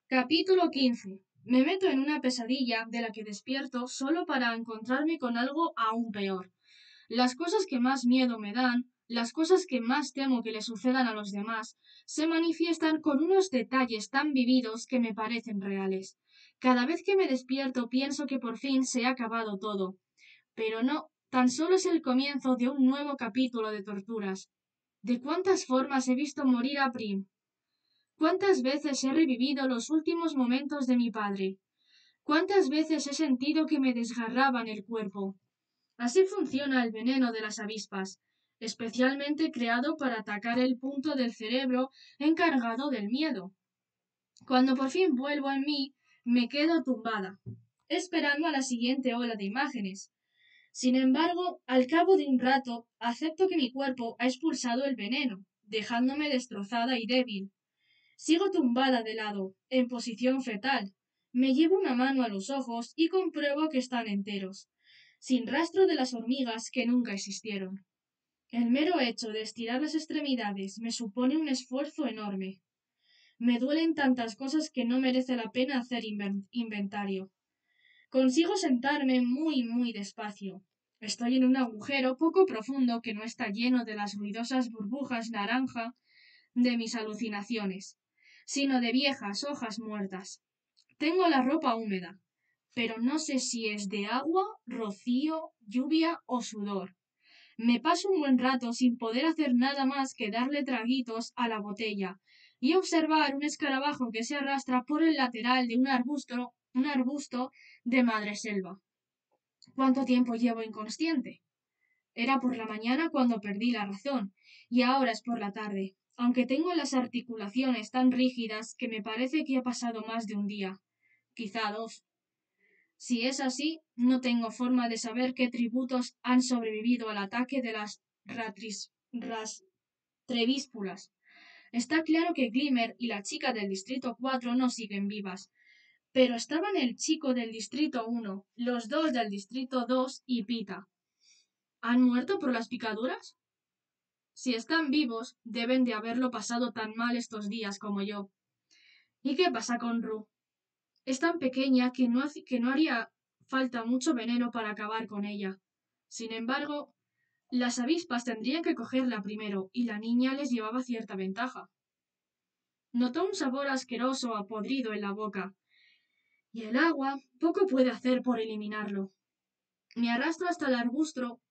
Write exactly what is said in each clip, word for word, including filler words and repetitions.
Capítulo quince. Me meto en una pesadilla de la que despierto solo para encontrarme con algo aún peor. Las cosas que más miedo me dan, las cosas que más temo que le sucedan a los demás, se manifiestan con unos detalles tan vividos que me parecen reales. Cada vez que me despierto pienso que por fin se ha acabado todo. Pero no, tan solo es el comienzo de un nuevo capítulo de torturas. ¿De cuántas formas he visto morir a Prim? ¿Cuántas veces he revivido los últimos momentos de mi padre? ¿Cuántas veces he sentido que me desgarraban el cuerpo? Así funciona el veneno de las avispas, especialmente creado para atacar el punto del cerebro encargado del miedo. Cuando por fin vuelvo en mí, me quedo tumbada, esperando a la siguiente ola de imágenes. Sin embargo, al cabo de un rato, acepto que mi cuerpo ha expulsado el veneno, dejándome destrozada y débil. Sigo tumbada de lado, en posición fetal. Me llevo una mano a los ojos y compruebo que están enteros, sin rastro de las hormigas que nunca existieron. El mero hecho de estirar las extremidades me supone un esfuerzo enorme. Me duelen tantas cosas que no merece la pena hacer inventario. Consigo sentarme muy, muy despacio. Estoy en un agujero poco profundo que no está lleno de las ruidosas burbujas naranja de mis alucinaciones, sino de viejas hojas muertas. Tengo la ropa húmeda, pero no sé si es de agua, rocío, lluvia o sudor. Me paso un buen rato sin poder hacer nada más que darle traguitos a la botella y observar un escarabajo que se arrastra por el lateral de un arbusto, un arbusto de madreselva. ¿Cuánto tiempo llevo inconsciente? Era por la mañana cuando perdí la razón, y ahora es por la tarde, aunque tengo las articulaciones tan rígidas que me parece que ha pasado más de un día, quizá dos. Si es así, no tengo forma de saber qué tributos han sobrevivido al ataque de las ratris, rastrevíspulas. Está claro que Glimmer y la chica del Distrito cuatro no siguen vivas, pero estaban el chico del Distrito uno, los dos del Distrito dos y Pita. ¿Han muerto por las picaduras? Si están vivos, deben de haberlo pasado tan mal estos días como yo. ¿Y qué pasa con Rue? Es tan pequeña que no, que no haría falta mucho veneno para acabar con ella. Sin embargo, las avispas tendrían que cogerla primero, y la niña les llevaba cierta ventaja. Notó un sabor asqueroso a podrido en la boca, y el agua poco puede hacer por eliminarlo. Me arrastro hasta el arbusto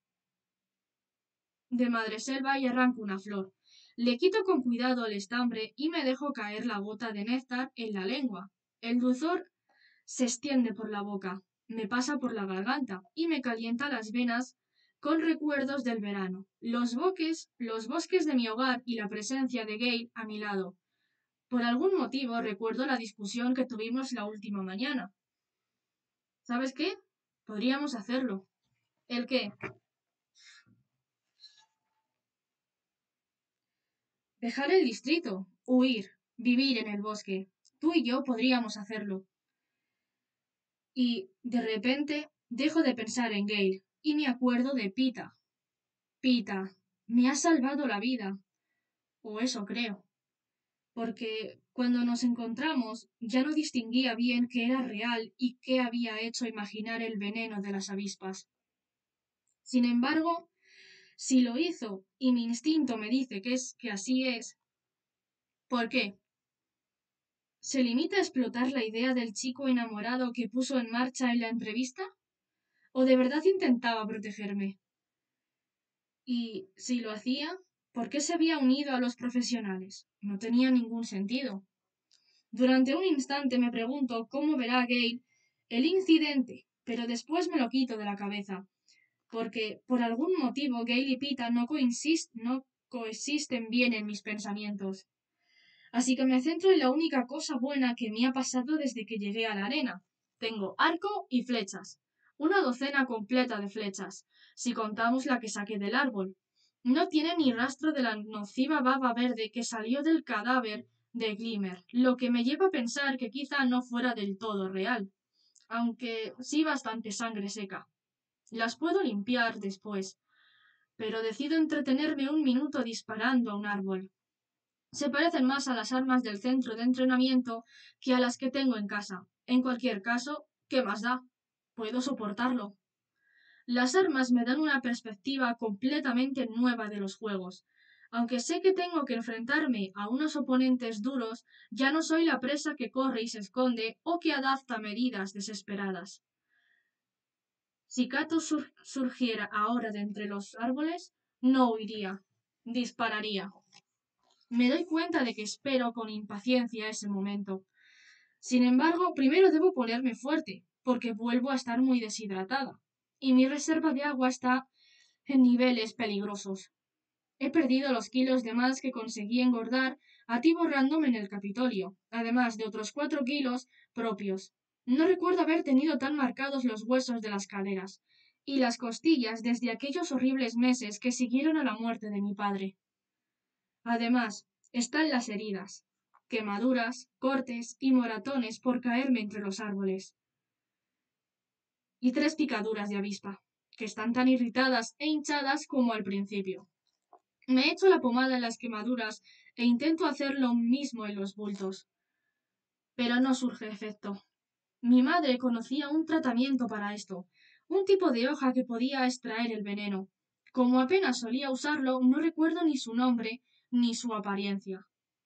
de madreselva y arranco una flor. Le quito con cuidado el estambre y me dejo caer la gota de néctar en la lengua. El dulzor se extiende por la boca, me pasa por la garganta y me calienta las venas con recuerdos del verano, los bosques, los bosques de mi hogar y la presencia de Gale a mi lado. Por algún motivo recuerdo la discusión que tuvimos la última mañana. ¿Sabes qué? Podríamos hacerlo. ¿El qué? Dejar el distrito, huir, vivir en el bosque. Tú y yo podríamos hacerlo. Y, de repente, dejo de pensar en Gale y me acuerdo de Pita. Pita, me has salvado la vida. O eso creo. Porque cuando nos encontramos ya no distinguía bien qué era real y qué había hecho imaginar el veneno de las avispas. Sin embargo, si lo hizo y mi instinto me dice que es que así es, ¿por qué? ¿Se limita a explotar la idea del chico enamorado que puso en marcha en la entrevista? ¿O de verdad intentaba protegerme? Y si lo hacía, ¿por qué se había unido a los profesionales? No tenía ningún sentido. Durante un instante me pregunto cómo verá Gale el incidente, pero después me lo quito de la cabeza, porque por algún motivo Gale y Pita no, coinsist no coexisten bien en mis pensamientos. Así que me centro en la única cosa buena que me ha pasado desde que llegué a la arena. Tengo arco y flechas. Una docena completa de flechas, si contamos la que saqué del árbol. No tiene ni rastro de la nociva baba verde que salió del cadáver de Glimmer, lo que me lleva a pensar que quizá no fuera del todo real, aunque sí bastante sangre seca. Las puedo limpiar después, pero decido entretenerme un minuto disparando a un árbol. Se parecen más a las armas del centro de entrenamiento que a las que tengo en casa. En cualquier caso, ¿qué más da? Puedo soportarlo. Las armas me dan una perspectiva completamente nueva de los juegos. Aunque sé que tengo que enfrentarme a unos oponentes duros, ya no soy la presa que corre y se esconde o que adapta medidas desesperadas. Si Kato sur- surgiera ahora de entre los árboles, no huiría, dispararía. Me doy cuenta de que espero con impaciencia ese momento. Sin embargo, primero debo ponerme fuerte, porque vuelvo a estar muy deshidratada, y mi reserva de agua está en niveles peligrosos. He perdido los kilos de más que conseguí engordar atiborrándome en el Capitolio, además de otros cuatro kilos propios. No recuerdo haber tenido tan marcados los huesos de las caderas y las costillas desde aquellos horribles meses que siguieron a la muerte de mi padre. Además, están las heridas, quemaduras, cortes y moratones por caerme entre los árboles. Y tres picaduras de avispa, que están tan irritadas e hinchadas como al principio. Me echo la pomada en las quemaduras e intento hacer lo mismo en los bultos. Pero no surge efecto. Mi madre conocía un tratamiento para esto, un tipo de hoja que podía extraer el veneno. Como apenas solía usarlo, no recuerdo ni su nombre ni su apariencia.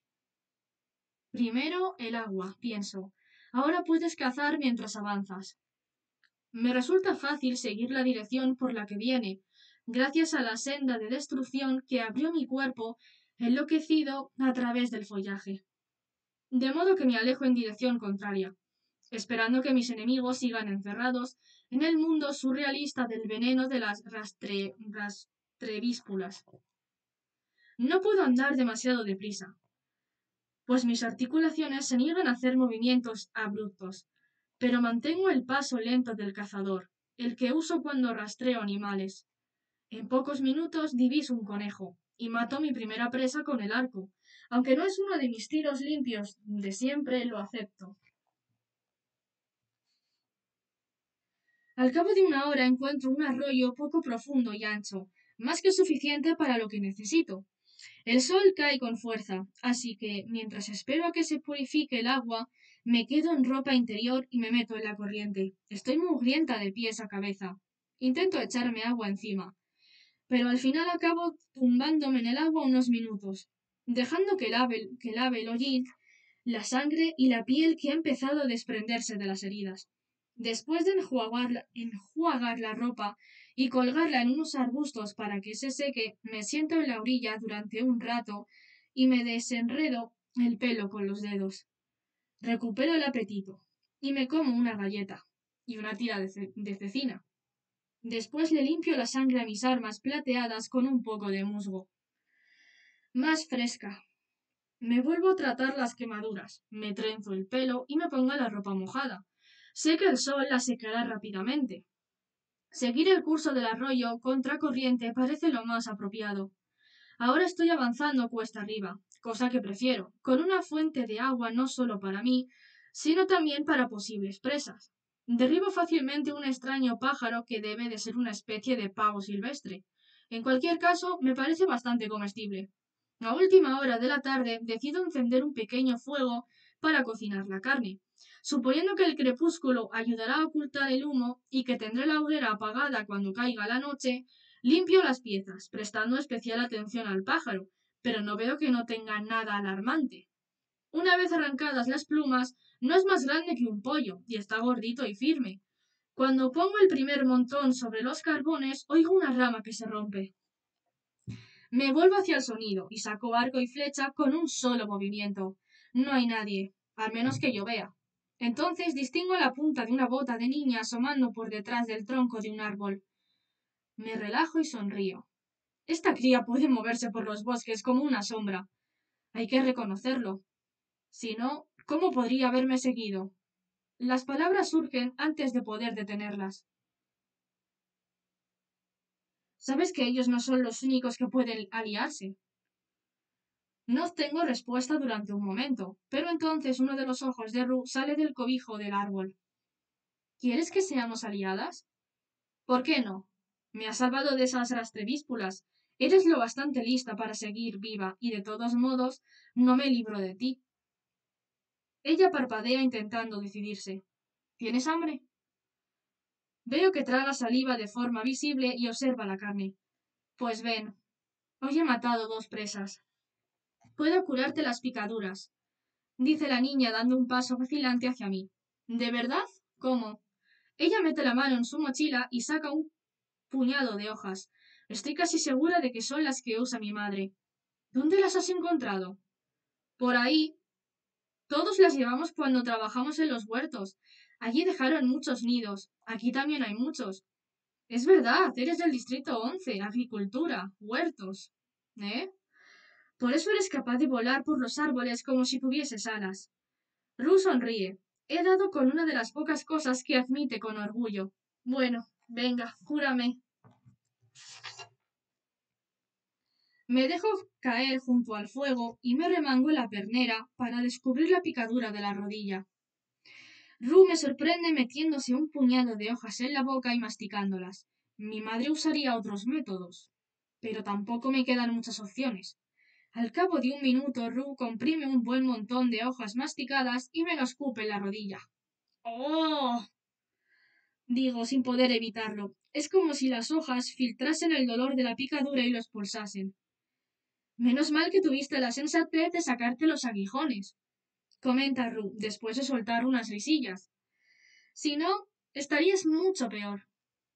Primero el agua, pienso. Ahora puedes cazar mientras avanzas. Me resulta fácil seguir la dirección por la que viene, gracias a la senda de destrucción que abrió mi cuerpo enloquecido a través del follaje. De modo que me alejo en dirección contraria, esperando que mis enemigos sigan encerrados en el mundo surrealista del veneno de las rastre... rastrevíspulas. No puedo andar demasiado deprisa, pues mis articulaciones se niegan a hacer movimientos abruptos, pero mantengo el paso lento del cazador, el que uso cuando rastreo animales. En pocos minutos diviso un conejo y mato mi primera presa con el arco. Aunque no es uno de mis tiros limpios de siempre, lo acepto. Al cabo de una hora encuentro un arroyo poco profundo y ancho, más que suficiente para lo que necesito. El sol cae con fuerza, así que, mientras espero a que se purifique el agua, me quedo en ropa interior y me meto en la corriente. Estoy mugrienta de pies a cabeza. Intento echarme agua encima, pero al final acabo tumbándome en el agua unos minutos, dejando que lave, que lave el hollín, la sangre y la piel que ha empezado a desprenderse de las heridas. Después de enjuagar, la- enjuagar la ropa y colgarla en unos arbustos para que se seque, me siento en la orilla durante un rato y me desenredo el pelo con los dedos. Recupero el apetito y me como una galleta y una tira de, ce- de cecina. Después le limpio la sangre a mis armas plateadas con un poco de musgo. Más fresca. Me vuelvo a tratar las quemaduras, me trenzo el pelo y me pongo la ropa mojada. Sé que el sol la secará rápidamente. Seguir el curso del arroyo contracorriente parece lo más apropiado. Ahora estoy avanzando cuesta arriba, cosa que prefiero, con una fuente de agua no solo para mí, sino también para posibles presas. Derribo fácilmente un extraño pájaro que debe de ser una especie de pavo silvestre. En cualquier caso, me parece bastante comestible. A última hora de la tarde decido encender un pequeño fuego para cocinar la carne. Suponiendo que el crepúsculo ayudará a ocultar el humo y que tendré la hoguera apagada cuando caiga la noche, limpio las piezas, prestando especial atención al pájaro, pero no veo que no tenga nada alarmante. Una vez arrancadas las plumas, no es más grande que un pollo y está gordito y firme. Cuando pongo el primer montón sobre los carbones, oigo una rama que se rompe. Me vuelvo hacia el sonido y saco arco y flecha con un solo movimiento. No hay nadie, al menos que yo vea. Entonces distingo la punta de una bota de niña asomando por detrás del tronco de un árbol. Me relajo y sonrío. Esta cría puede moverse por los bosques como una sombra. Hay que reconocerlo. Si no, ¿cómo podría haberme seguido? Las palabras surgen antes de poder detenerlas. Sabes que ellos no son los únicos que pueden aliarse. No tengo respuesta durante un momento, pero entonces uno de los ojos de Ru sale del cobijo del árbol. ¿Quieres que seamos aliadas? ¿Por qué no? Me has salvado de esas rastrevíspulas. Eres lo bastante lista para seguir viva y de todos modos no me libro de ti. Ella parpadea intentando decidirse. ¿Tienes hambre? Veo que traga saliva de forma visible y observa la carne. Pues ven, hoy he matado dos presas. Puedo curarte las picaduras, dice la niña dando un paso vacilante hacia mí. ¿De verdad? ¿Cómo? Ella mete la mano en su mochila y saca un puñado de hojas. Estoy casi segura de que son las que usa mi madre. ¿Dónde las has encontrado? Por ahí. Todos las llevamos cuando trabajamos en los huertos. Allí dejaron muchos nidos. Aquí también hay muchos. Es verdad, eres del distrito once, agricultura, huertos. ¿Eh? Por eso eres capaz de volar por los árboles como si tuvieses alas. Ru sonríe. He dado con una de las pocas cosas que admite con orgullo. Bueno, venga, júrame. Me dejo caer junto al fuego y me remango la pernera para descubrir la picadura de la rodilla. Ru me sorprende metiéndose un puñado de hojas en la boca y masticándolas. Mi madre usaría otros métodos, pero tampoco me quedan muchas opciones. Al cabo de un minuto, Ru comprime un buen montón de hojas masticadas y me lo escupe en la rodilla. ¡Oh! Digo, sin poder evitarlo. Es como si las hojas filtrasen el dolor de la picadura y lo expulsasen. Menos mal que tuviste la sensatez de sacarte los aguijones, comenta Ru, después de soltar unas risillas. Si no, estarías mucho peor.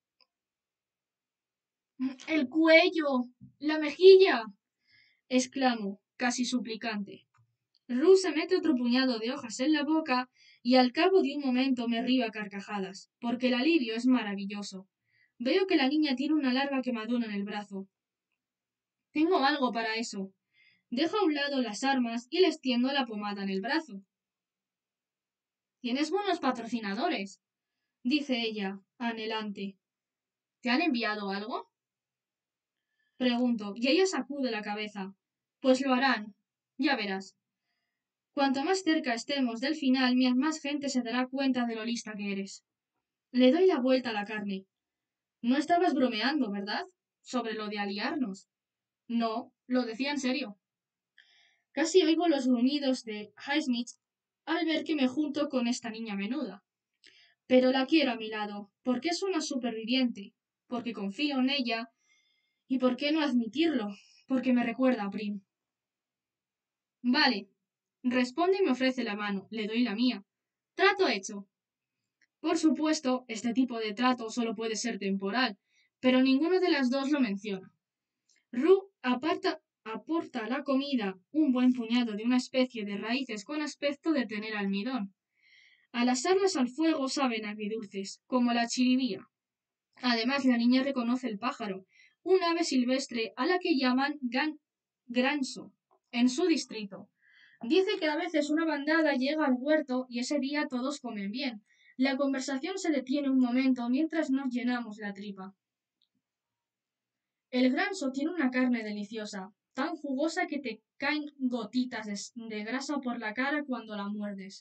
¡El cuello! ¡La mejilla! Exclamo, casi suplicante. Ru se mete otro puñado de hojas en la boca y al cabo de un momento me río a carcajadas, porque el alivio es maravilloso. Veo que la niña tiene una larga quemadura en el brazo. Tengo algo para eso. Dejo a un lado las armas y les tiendo la pomada en el brazo. Tienes buenos patrocinadores, dice ella, anhelante. ¿Te han enviado algo? Pregunto, y ella sacude la cabeza. Pues lo harán. Ya verás. Cuanto más cerca estemos del final, más gente se dará cuenta de lo lista que eres. Le doy la vuelta a la carne. No estabas bromeando, ¿verdad? Sobre lo de aliarnos. No, lo decía en serio. Casi oigo los gruñidos de Highsmith al ver que me junto con esta niña menuda. Pero la quiero a mi lado, porque es una superviviente, porque confío en ella, y por qué no admitirlo, porque me recuerda a Prim. Vale, responde y me ofrece la mano, le doy la mía. Trato hecho. Por supuesto, este tipo de trato solo puede ser temporal, pero ninguna de las dos lo menciona. Ru aparta, aporta a la comida un buen puñado de una especie de raíces con aspecto de tener almidón. Al asarlas al fuego saben agridulces, como la chiribía. Además, la niña reconoce el pájaro, un ave silvestre a la que llaman gan granso, en su distrito. Dice que a veces una bandada llega al huerto y ese día todos comen bien. La conversación se detiene un momento mientras nos llenamos la tripa. El granso tiene una carne deliciosa, tan jugosa que te caen gotitas de, de grasa por la cara cuando la muerdes.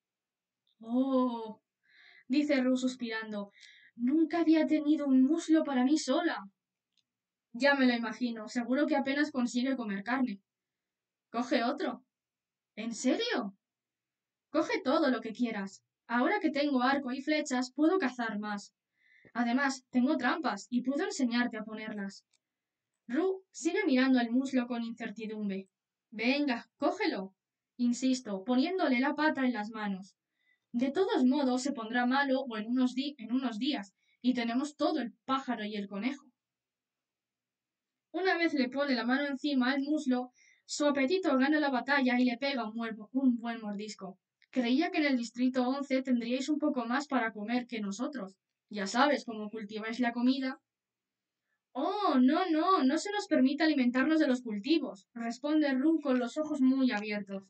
Oh, dice Ru suspirando, nunca había tenido un muslo para mí sola. Ya me lo imagino, seguro que apenas consigue comer carne. Coge otro. ¿En serio? Coge todo lo que quieras. Ahora que tengo arco y flechas, puedo cazar más. Además, tengo trampas y puedo enseñarte a ponerlas. Ru sigue mirando el muslo con incertidumbre. Venga, cógelo, insisto, poniéndole la pata en las manos. De todos modos, se pondrá malo o en unos, di en unos días, y tenemos todo el pájaro y el conejo. Una vez le pone la mano encima al muslo, su apetito gana la batalla y le pega un, un buen mordisco. Creía que en el distrito once tendríais un poco más para comer que nosotros. Ya sabes cómo cultiváis la comida. Oh, no, no, no se nos permite alimentarnos de los cultivos, responde Ru con los ojos muy abiertos.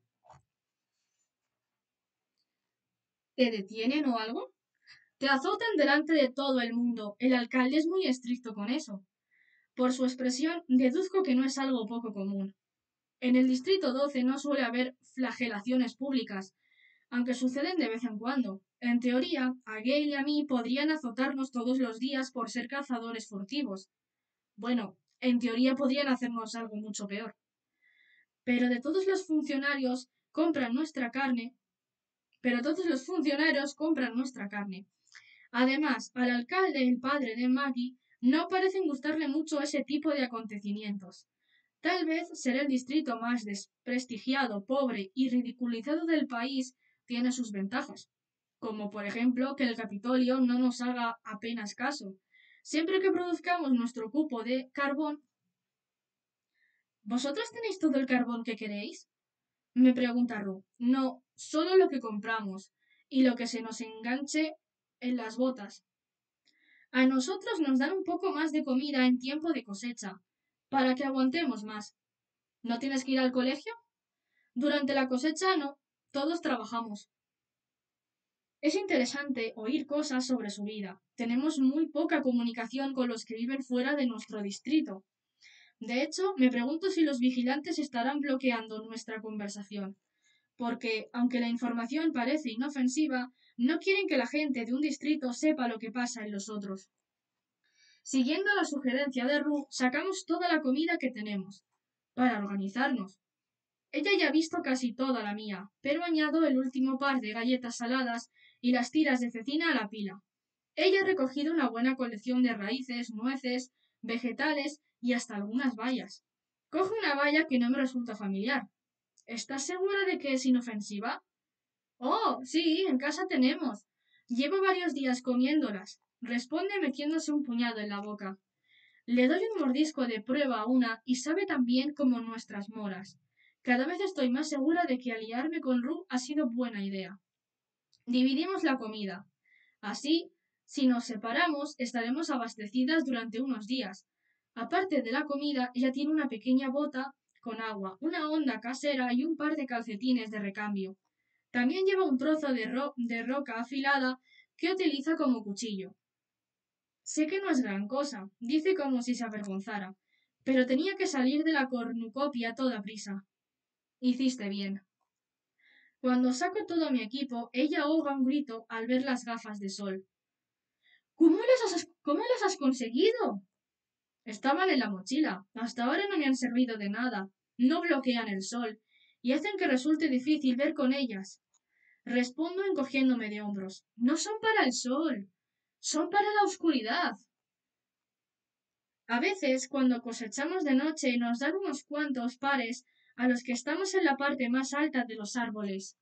¿Te detienen o algo? Te azotan delante de todo el mundo. El alcalde es muy estricto con eso. Por su expresión, deduzco que no es algo poco común. En el distrito doce no suele haber flagelaciones públicas, aunque suceden de vez en cuando. En teoría, a Gale y a mí podrían azotarnos todos los días por ser cazadores furtivos. Bueno, En teoría podrían hacernos algo mucho peor. Pero de todos los funcionarios compran nuestra carne, pero todos los funcionarios compran nuestra carne. Además, al alcalde, el padre de Maggie, no parecen gustarle mucho ese tipo de acontecimientos. Tal vez ser el distrito más desprestigiado, pobre y ridiculizado del país tiene sus ventajas, como por ejemplo que el Capitolio no nos haga apenas caso. Siempre que produzcamos nuestro cupo de carbón, ¿vosotros tenéis todo el carbón que queréis? Me pregunta Ru. No, solo lo que compramos y lo que se nos enganche en las botas. A nosotros nos dan un poco más de comida en tiempo de cosecha, para que aguantemos más. ¿No tienes que ir al colegio? Durante la cosecha no, todos trabajamos. Es interesante oír cosas sobre su vida. Tenemos muy poca comunicación con los que viven fuera de nuestro distrito. De hecho, me pregunto si los vigilantes estarán bloqueando nuestra conversación, porque, aunque la información parece inofensiva, no quieren que la gente de un distrito sepa lo que pasa en los otros. Siguiendo la sugerencia de Ru, sacamos toda la comida que tenemos, para organizarnos. Ella ya ha visto casi toda la mía, pero añado el último par de galletas saladas y las tiras de cecina a la pila. Ella ha recogido una buena colección de raíces, nueces, vegetales y hasta algunas bayas. Coge una baya que no me resulta familiar. ¿Estás segura de que es inofensiva? Oh, sí, en casa tenemos. Llevo varios días comiéndolas. Responde metiéndose un puñado en la boca. Le doy un mordisco de prueba a una y sabe tan bien como nuestras moras. Cada vez estoy más segura de que aliarme con Ru ha sido buena idea. Dividimos la comida. Así, si nos separamos, estaremos abastecidas durante unos días. Aparte de la comida, ella tiene una pequeña bota con agua, una honda casera y un par de calcetines de recambio. También lleva un trozo de, ro de roca afilada que utiliza como cuchillo. Sé que no es gran cosa, dice como si se avergonzara, pero tenía que salir de la cornucopia a toda prisa. Hiciste bien. Cuando saco todo mi equipo, ella ahoga un grito al ver las gafas de sol. ¿Cómo las has, cómo las has conseguido? Estaban en la mochila. Hasta ahora no me han servido de nada. No bloquean el sol y hacen que resulte difícil ver con ellas. Respondo encogiéndome de hombros. No son para el sol. Son para la oscuridad. A veces, cuando cosechamos de noche, nos dan unos cuantos pares a los que estamos en la parte más alta de los árboles,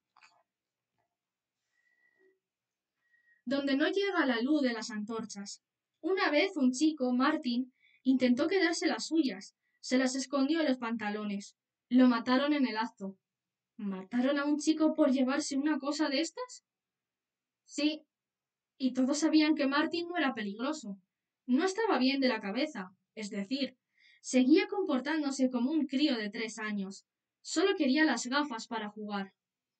donde no llega la luz de las antorchas. Una vez un chico, Martin, intentó quedarse las suyas. Se las escondió en los pantalones. Lo mataron en el acto. ¿Mataron a un chico por llevarse una cosa de estas? Sí, y todos sabían que Martin no era peligroso. No estaba bien de la cabeza, es decir, seguía comportándose como un crío de tres años. Solo quería las gafas para jugar.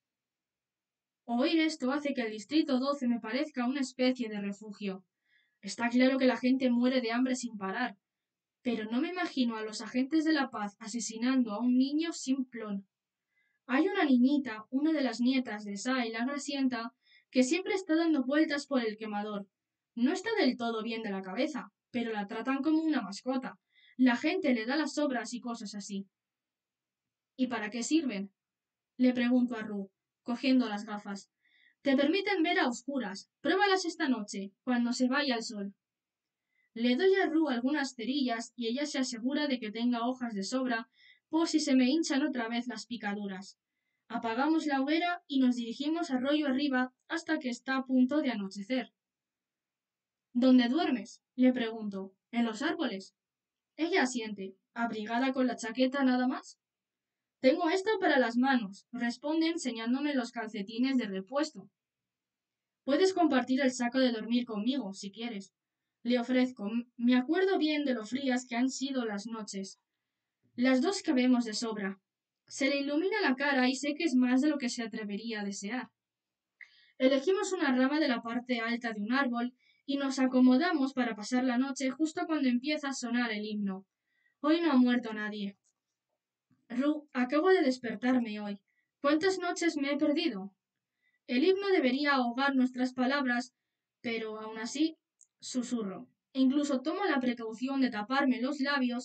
Oír esto hace que el Distrito doce me parezca una especie de refugio. Está claro que la gente muere de hambre sin parar, pero no me imagino a los agentes de la paz asesinando a un niño sin plan. Hay una niñita, una de las nietas de Sai la Grasienta, que siempre está dando vueltas por el quemador. No está del todo bien de la cabeza, pero la tratan como una mascota. La gente le da las sobras y cosas así. ¿Y para qué sirven? Le pregunto a Ru, cogiendo las gafas. Te permiten ver a oscuras. Pruébalas esta noche, cuando se vaya el sol. Le doy a Ru algunas cerillas y ella se asegura de que tenga hojas de sobra por si se me hinchan otra vez las picaduras. Apagamos la hoguera y nos dirigimos arroyo arriba hasta que está a punto de anochecer. ¿Dónde duermes? Le pregunto. ¿En los árboles? Ella asiente. ¿Abrigada con la chaqueta nada más? Tengo esto para las manos, responde enseñándome los calcetines de repuesto. Puedes compartir el saco de dormir conmigo, si quieres. Le ofrezco. Me acuerdo bien de lo frías que han sido las noches. Las dos cabemos de sobra. Se le ilumina la cara y sé que es más de lo que se atrevería a desear. Elegimos una rama de la parte alta de un árbol y nos acomodamos para pasar la noche justo cuando empieza a sonar el himno. Hoy no ha muerto nadie. Ru, acabo de despertarme hoy. ¿Cuántas noches me he perdido? El himno debería ahogar nuestras palabras, pero aún así susurro. Incluso tomo la precaución de taparme los labios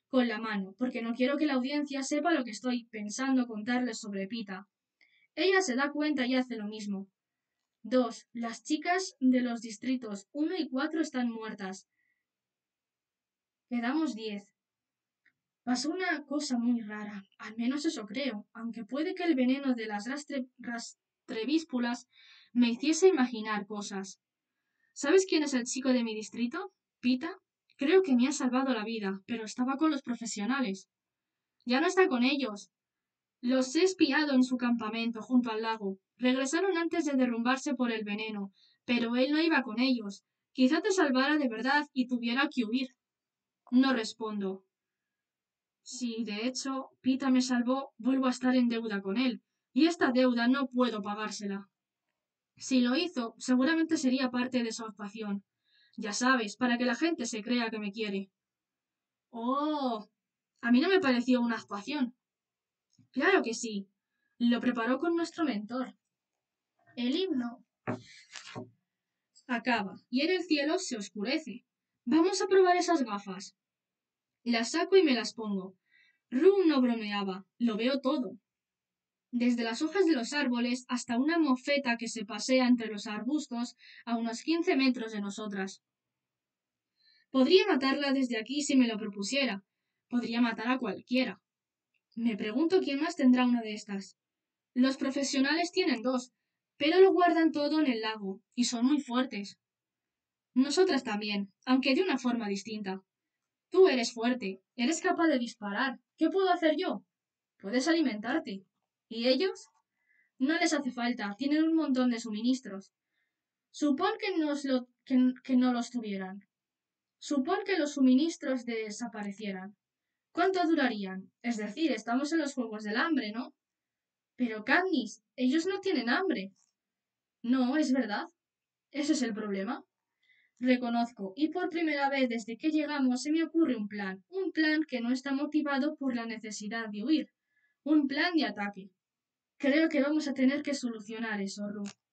con la mano, porque no quiero que la audiencia sepa lo que estoy pensando contarles sobre Pita. Ella se da cuenta y hace lo mismo. Dos. Las chicas de los distritos uno y cuatro están muertas. Quedamos diez. Pasó una cosa muy rara, al menos eso creo, aunque puede que el veneno de las rastre rastrevíspulas me hiciese imaginar cosas. ¿Sabes quién es el chico de mi distrito? ¿Pita? Creo que me ha salvado la vida, pero estaba con los profesionales. Ya no está con ellos. Los he espiado en su campamento junto al lago. Regresaron antes de derrumbarse por el veneno, pero él no iba con ellos. Quizá te salvara de verdad y tuviera que huir. No respondo. Si, de hecho, Pita me salvó, vuelvo a estar en deuda con él, y esta deuda no puedo pagársela. Si lo hizo, seguramente sería parte de su actuación. Ya sabes, para que la gente se crea que me quiere. Oh, a mí no me pareció una actuación. Claro que sí. Lo preparó con nuestro mentor. El himno acaba y en el cielo se oscurece. Vamos a probar esas gafas. Las saco y me las pongo. Ru no bromeaba, lo veo todo. Desde las hojas de los árboles hasta una mofeta que se pasea entre los arbustos a unos quince metros de nosotras. Podría matarla desde aquí si me lo propusiera. Podría matar a cualquiera. Me pregunto quién más tendrá una de estas. Los profesionales tienen dos, pero lo guardan todo en el lago, y son muy fuertes. Nosotras también, aunque de una forma distinta. Tú eres fuerte, eres capaz de disparar. ¿Qué puedo hacer yo? Puedes alimentarte. ¿Y ellos? No les hace falta, tienen un montón de suministros. Supón que, nos lo, que, que no los tuvieran. Supón que los suministros desaparecieran. ¿Cuánto durarían? Es decir, estamos en los Juegos del Hambre, ¿no? Pero, Katniss, ellos no tienen hambre. No, es verdad. Ese es el problema. Reconozco, y por primera vez desde que llegamos se me ocurre un plan. Un plan que no está motivado por la necesidad de huir. Un plan de ataque. Creo que vamos a tener que solucionar eso, Ru.